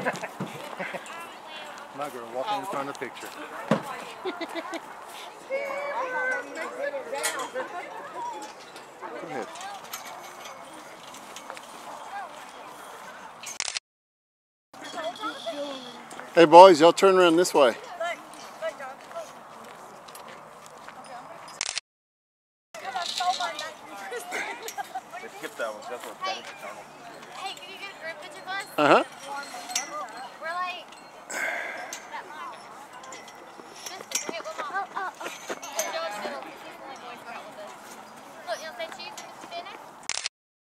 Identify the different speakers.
Speaker 1: My girl walking in front of the picture. Go ahead. Hey boys, y'all turn around this way.
Speaker 2: Skip that one. That's what Benedict Arnold.
Speaker 3: Hey, can you get a group picture of us?
Speaker 1: Uh-huh.